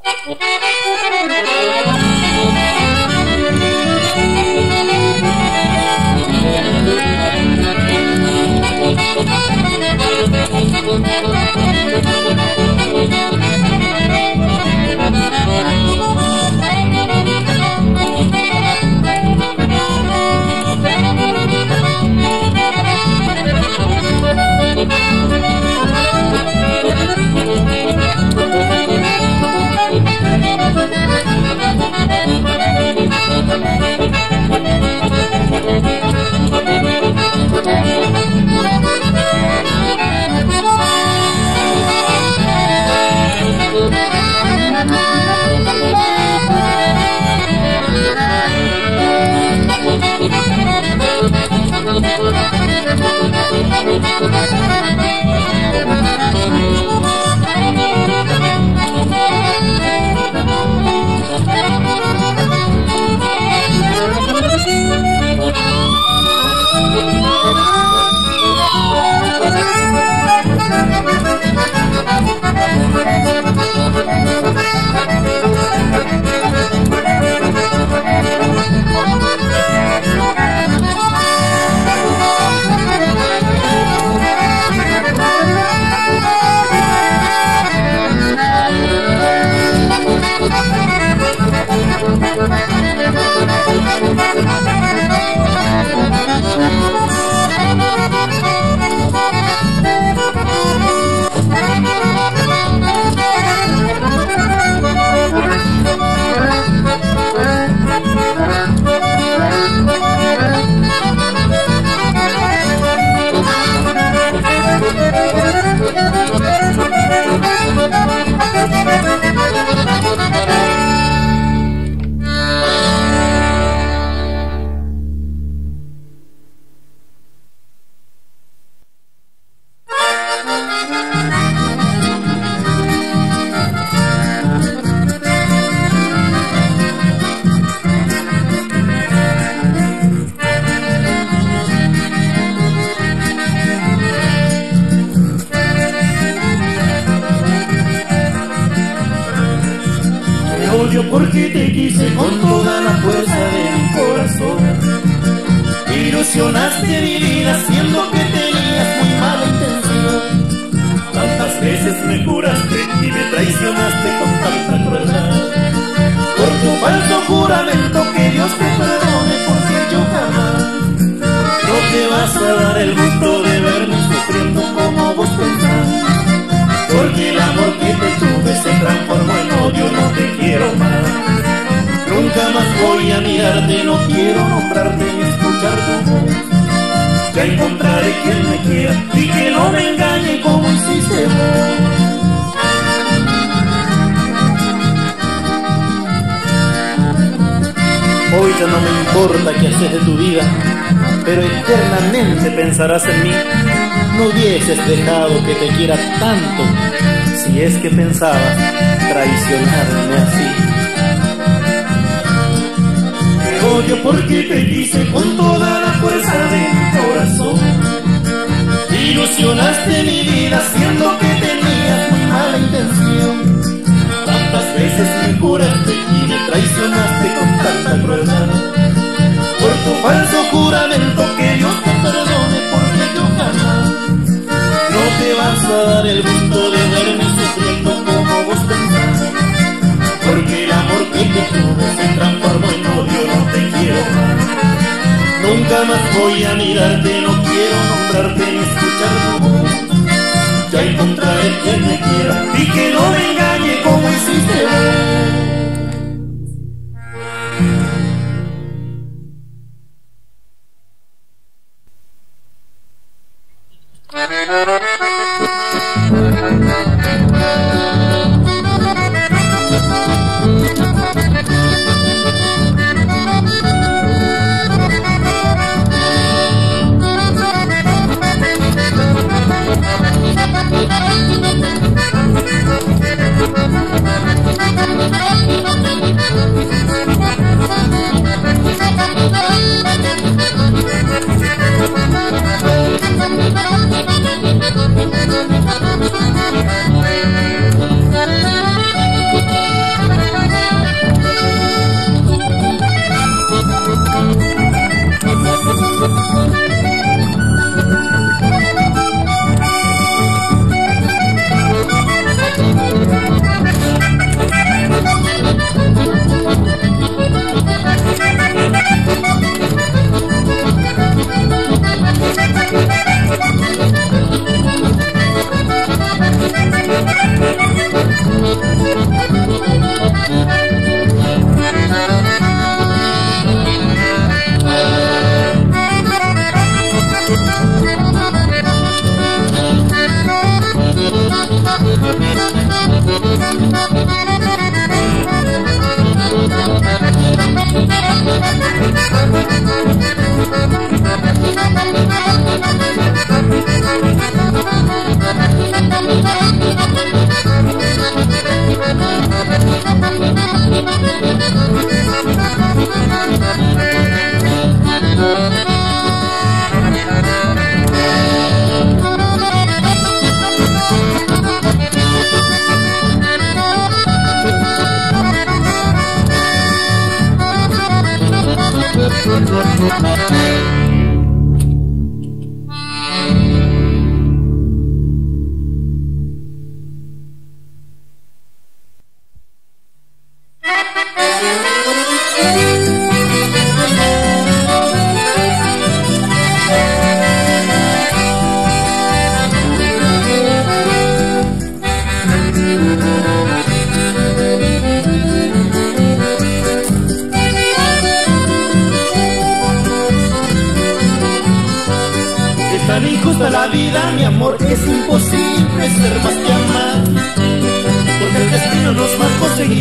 Porque te quise con toda la fuerza de mi corazón. Ilusionaste mi vida siendo que tenías muy mala intención. Tantas veces me juraste y me traicionaste con tanta crueldad. Por tu falso juramento que Dios te perdone, porque yo jamás no te vas a dar el gusto de verme sufriendo como vos pensás. Porque el amor que te tuve se transformó en odio, no te quiero más. Nunca más voy a mirarte, no quiero nombrarte ni escuchar tu voz. Ya encontraré quien me quiera y que no me engañe como hiciste vos. Hoy ya no me importa qué haces de tu vida, pero eternamente pensarás en mí. No hubieses dejado que te quiera tanto, si es que pensabas traicionarme así. Te odio porque te quise con toda la fuerza de mi corazón. Ilusionaste mi vida siendo que tenías muy mala intención. Tantas veces me juraste y me traicionaste con tanta crueldad. Por tu falso juramento que Dios te perdone, porque yo jamás no te vas a dar el gusto de verme sufriendo como vos pensás. Porque el amor que te tuve se transformó en odio, no te quiero más. Nunca más voy a mirarte, no quiero nombrarte ni escuchar tu voz. Ya encontraré quien me quiera y que no me engañe como hiciste vos.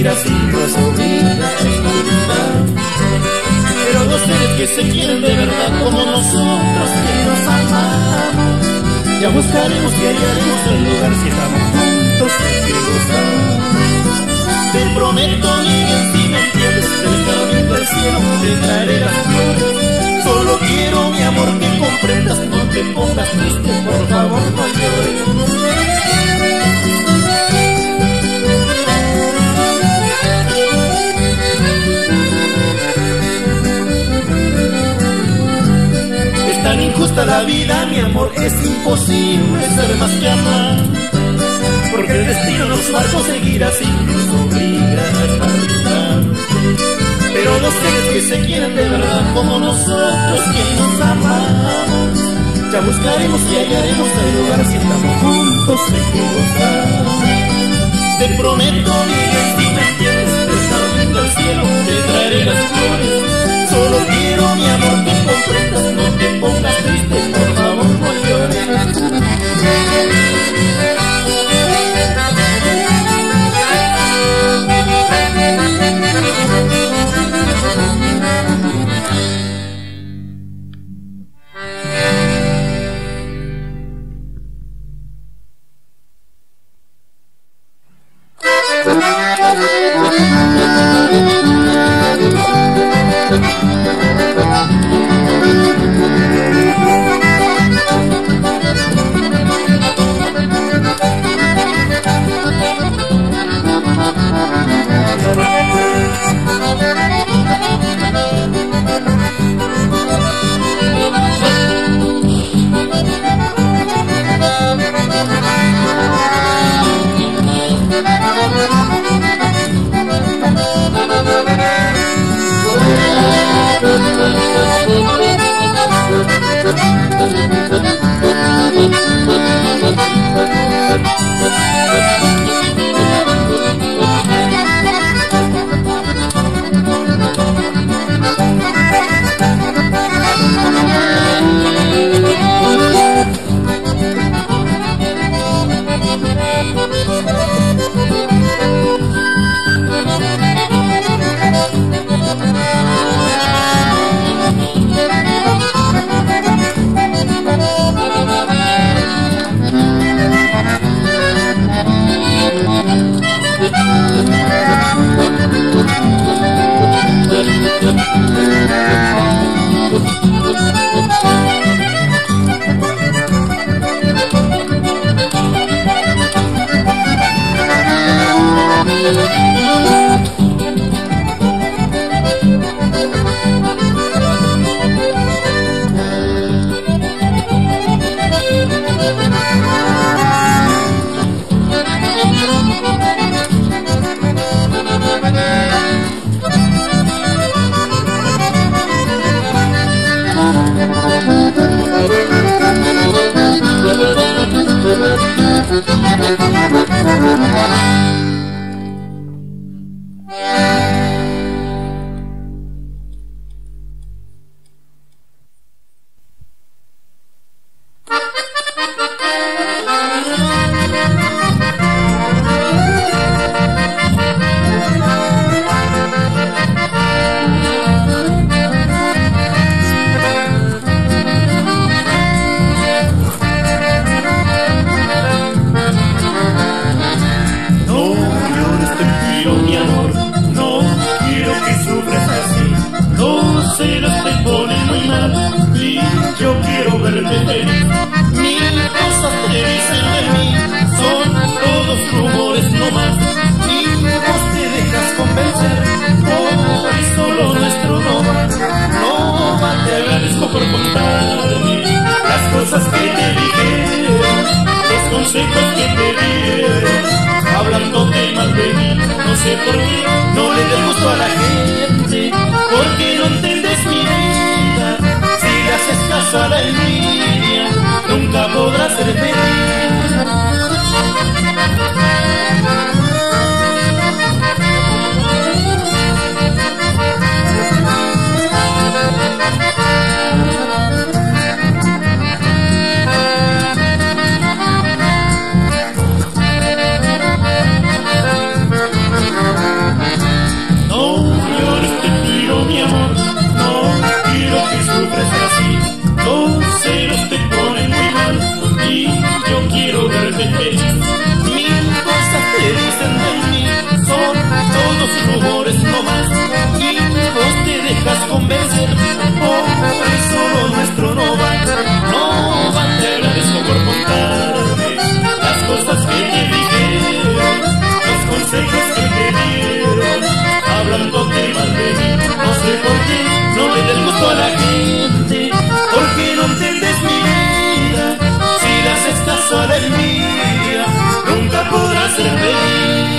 seguir así nos obliga a estar juntos. Pero dos seres que se quieren de verdad como nosotros que nos amamos, ya buscaremos y hallaremos el lugar si estamos juntos hay que gozar. Te prometo, niña, si me entiendes, del camino al cielo te traeré las flores. Solo quiero, mi amor, que comprendas, no te pongas triste, por favor no llores. Es tan injusta la vida, mi amor, es imposible ser más que amar. Porque el destino nos va a seguir así, nos obliga a estar distantes. Pero dos seres que se quieren de verdad como nosotros que nos amamos, ya buscaremos y hallaremos el lugar si estamos juntos hay que gozar. Te prometo, niña, si me entiendes, descendiendo al cielo te traeré las flores. Solo quiero, mi amor, que comprendas, no te pongas triste, por favor no llores. a la gente, porque no entiendes mi vida. Si le haces caso a la envidia, nunca podrás ser feliz.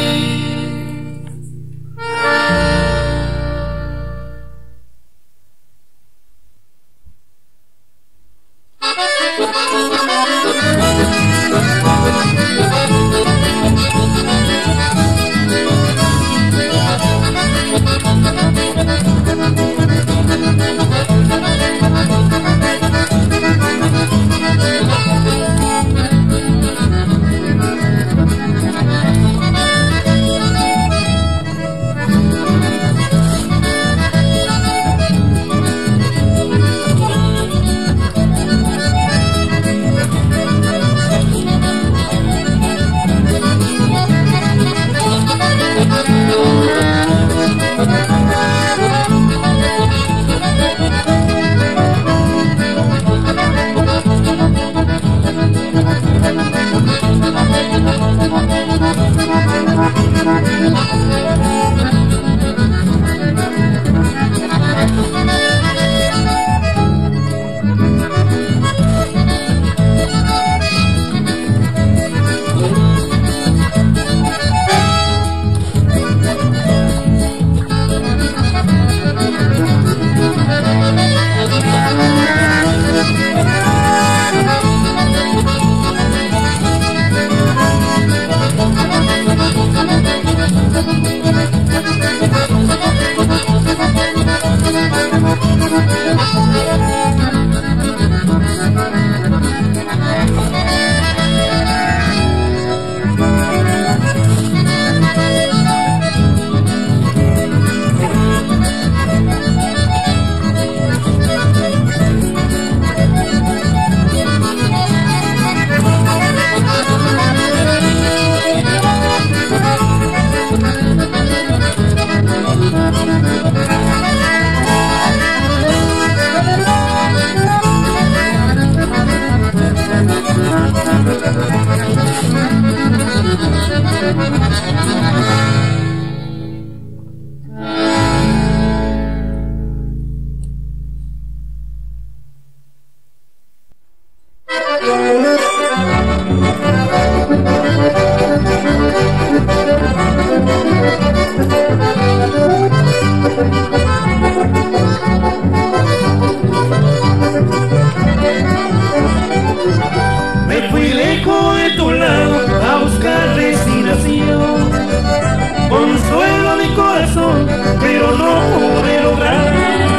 Pero no pude lograr,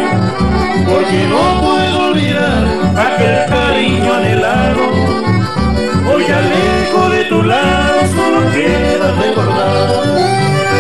porque no puedo olvidar aquel cariño anhelado. Hoy ya lejos de tu lado solo queda recordar.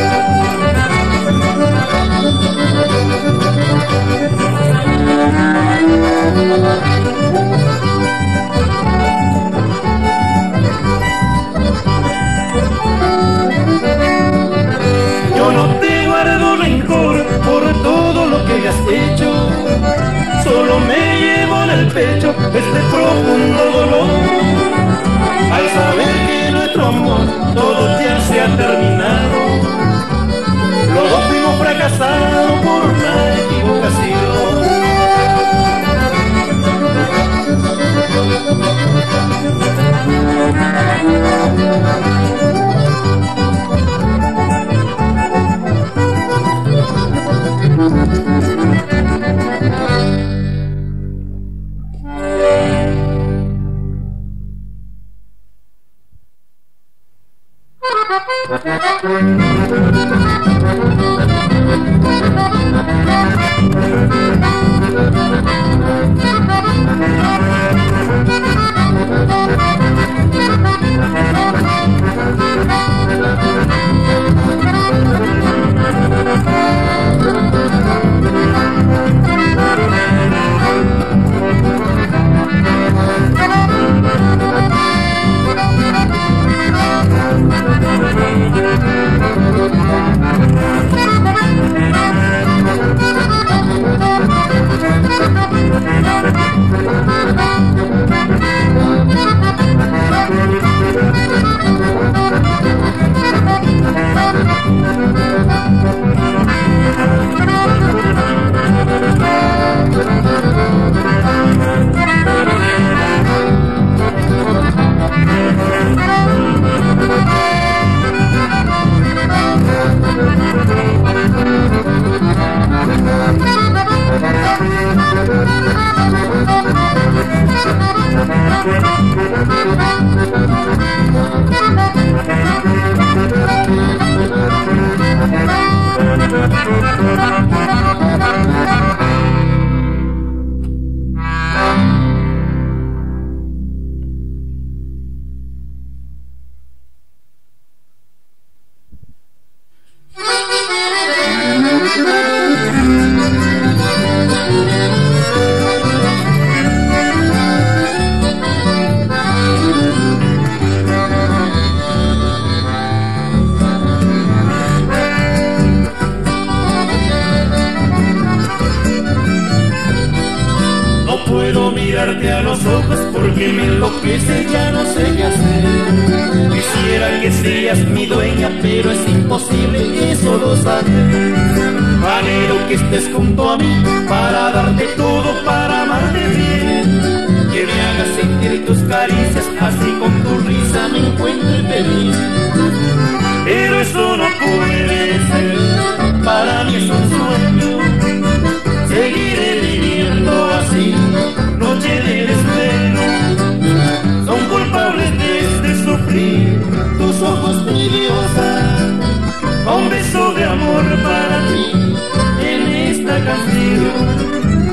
Yo no te guardo rencor por todo lo que has hecho, solo me llevo en el pecho este profundo dolor al saber que nuestro amor todo ya se ha terminado. Los dos fuimos fracasados por una equivocación. mirarte a los ojos porque me enloquece, ya no sé qué hacer. Quisiera que seas mi dueña, pero es imposible, eso lo sabes. Anhelo que estés junto a mí para darte todo, para amarte bien. Que me hagas sentir tus caricias, así con tu risa me encuentre feliz. Pero eso no puede ser, para mí es un sueño. Seguiré viviendo así, noche de desvelo. Son culpables de este sufrir tus ojos, mi diosa. Un beso de amor para ti en esta canción.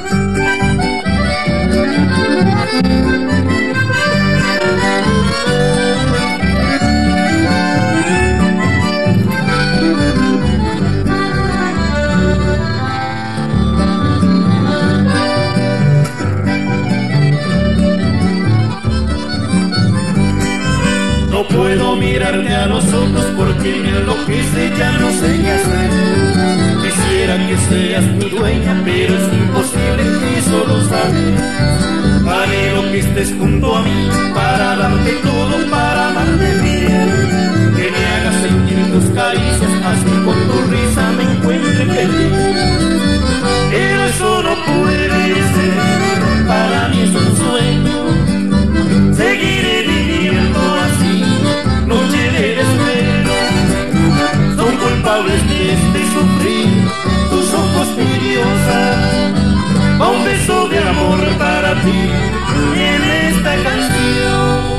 No puedo mirarte a los ojos porque me enloquece, ya no sé qué hacer. Quisiera que seas mi dueña, pero es imposible, eso lo sabes. Anhelo que estés junto a mí para darte todo, para amarte bien. Que me hagas sentir tus caricias, así con tu risa me encuentre feliz. Pero eso no puede ser, para mí es un sueño. Seguiré viviendo así, noche de desvelo. Son culpables de este sufrir tus ojos, mi diosa. Un beso de amor para ti en esta canción.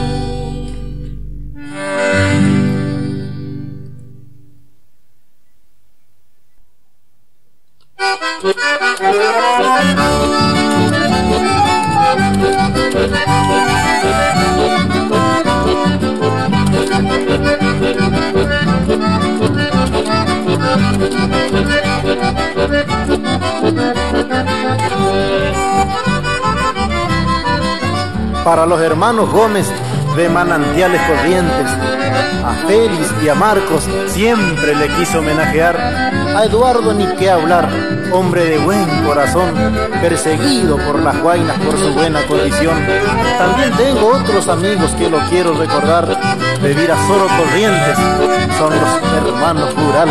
Para los hermanos Gómez de Manantiales Corrientes, a Félix y a Marcos siempre le quiso homenajear. A Eduardo ni qué hablar, hombre de buen corazón, perseguido por las guainas por su buena condición. También tengo otros amigos que lo quiero recordar, de Virasoro Corrientes, son los hermanos Rural.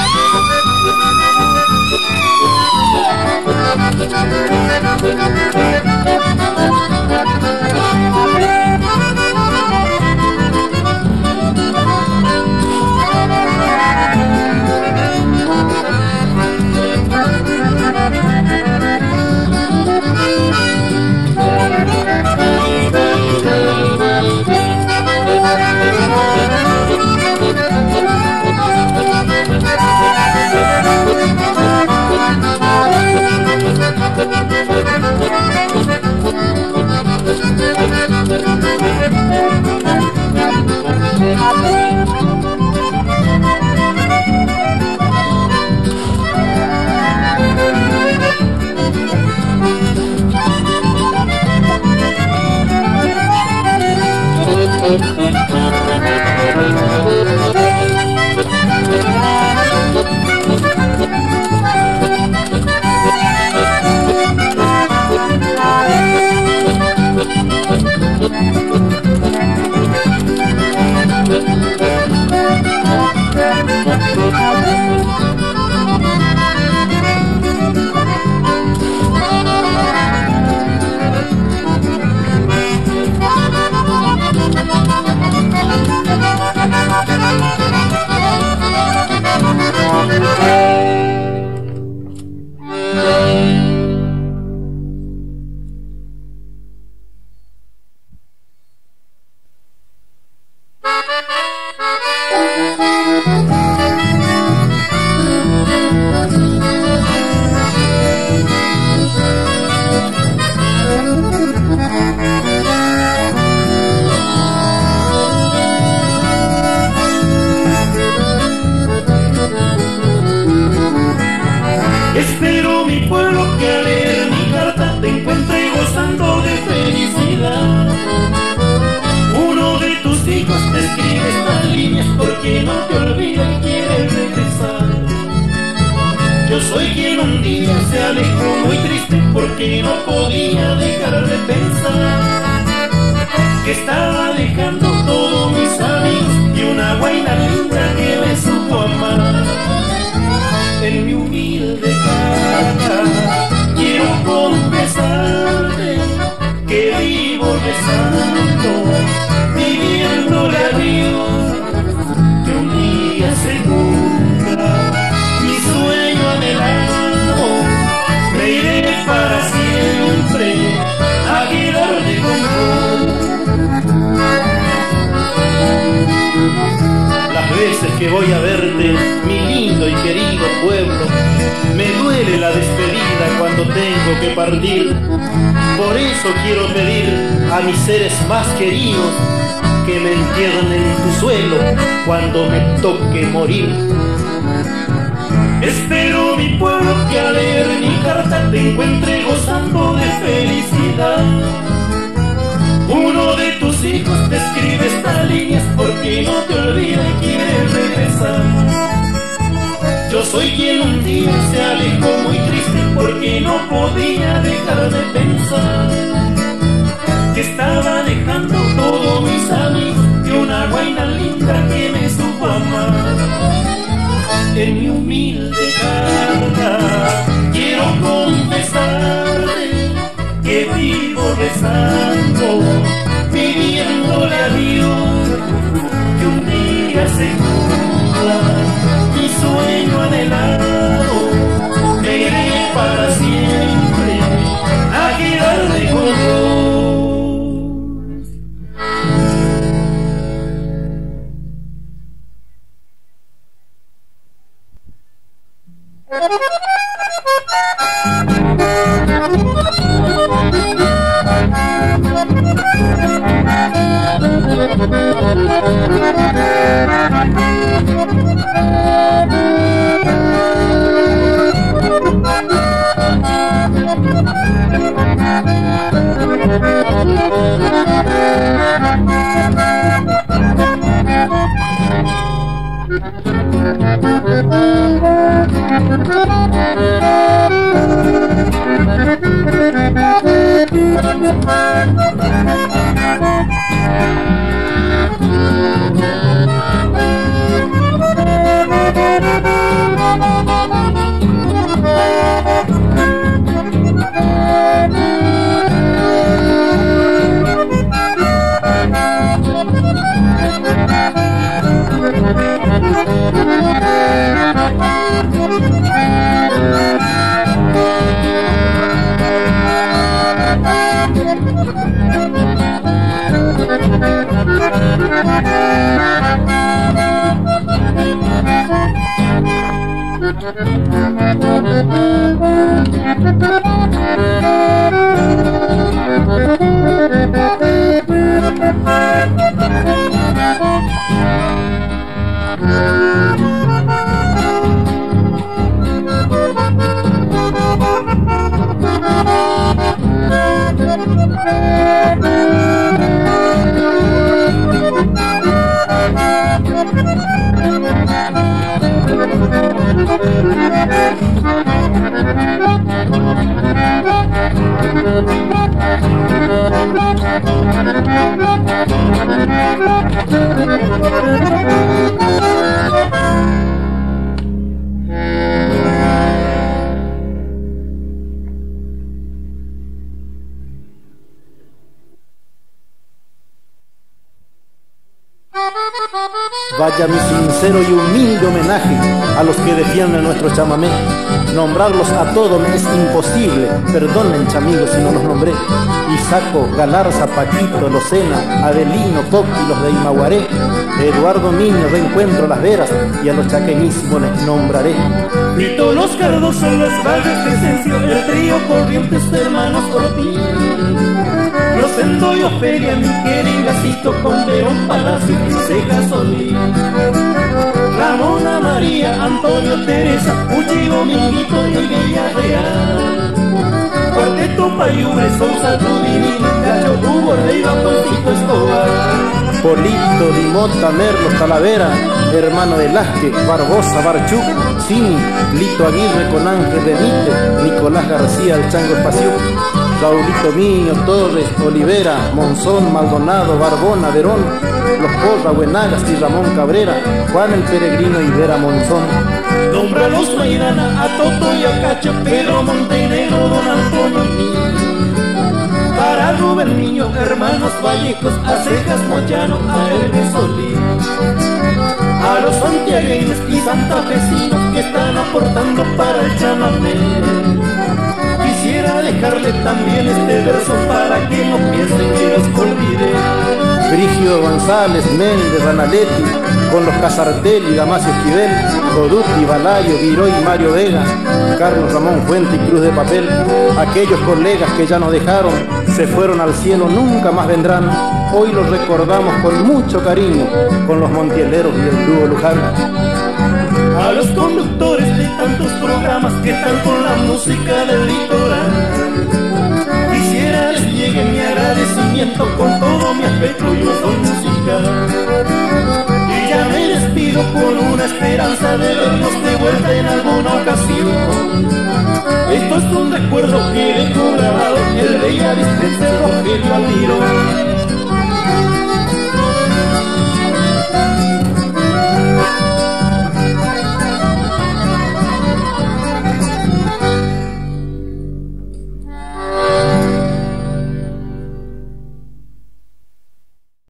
Espero mi pueblo que al leer mi carta te encuentre gozando de felicidad. Uno de tus hijos te escribe estas líneas porque no te olvida y quiere regresar. Yo soy quien quien un día se alejó muy triste porque no podía dejar de pensar que estaba dejando todos mis amigos y una guaina linda que me supo amar. En mi humilde carta quiero confesarte que vivo rezando, pidiéndole a Dios que un día se cumpla mi sueño anhelado. Me iré para siempre a quedarme con vos. Las veces que voy a verte, mi lindo y querido pueblo, me duele la despedida cuando tengo que partir. Por eso quiero pedir a mis seres más queridos que me entierren en tu suelo cuando me toque morir. Espero, mi pueblo, que al leer mi carta te encuentre gozando de felicidad. Uno de tus hijos te escribe estas líneas porque no te olvida y quiere regresar. Yo soy quien un día se alejó muy triste porque no podía dejar de pensar que estaba dejando todos mis amigos y una guaina linda que me supo amar. En mi humilde carta quiero confesarte que vivo rezando, pidiéndole a Dios que un día se cumpla mi sueño anhelado. Me iré para siempre a quedarme con vos. Vaya mi sincero y humilde homenaje a los que defienden nuestro chamamé. Nombrarlos a todos me es imposible, perdonen chamigos si no los nombré. Isaco, Galarza, Paquito, Locena, Adelino, Toqui, los de Imaguaré, Eduardo Niño, Reencuentro, Las Veras, y a los chaqueñísimos les nombraré. Grito los Cardosos, los Valles, Crescencio, el trío Corrientes, hermanos Ortiz. Los Endoyo, Feria, Miquel y Gacito, con León, Palacio y Ceja Solís. Ramona, María, Antonio, Teresa, Uchillo, Minguito y Villarreal. Cuarteto, Payubre, Sousa, Trudini, Cacho, Hugo, Leiva, Poncito, Escobar. Polito, Dimota, Merlo, Talavera, hermano de Lasque, Barbosa, Barchuc, Cini, Lito Aguirre con Ángel Benítez, Nicolás García, el Chango Espacio, Raulito Miño, Torres, Olivera, Monzón, Maldonado, Barbona, Verón, Los Porra, Buenagas y Ramón Cabrera, Juan el Peregrino y Vera Monzón. Nombra los Maidana, a Toto y a Cacho, Pedro Montenegro, Don Antonio Niño. Para Rubén Niño, hermanos Vallejos, a Cejas Moyano, a Hermes Solís. A los santiagueños y santafesinos que están aportando para el chamamé. Quisiera dejarle también este verso para que no piensen que los olvidé. Brígido González, Méndez, Ranaletti, con los Casartelli, Damasio Esquivel, Coduti, Balayo, Viroy, Mario Vega, Carlos Ramón Fuente y Cruz de Papel. Aquellos colegas que ya nos dejaron, se fueron al cielo, nunca más vendrán. Hoy los recordamos con mucho cariño, con los Montieleros y el dúo Luján. A los conductores de tantos programas que están con la música del litoral, quisiera les llegue mi agradecimiento con todo mi afecto y son musical. Y ya me despido con una esperanza de vernos de vuelta en alguna ocasión. Esto es un recuerdo que dejo grabado el bella dispenser Rogelio Almirón.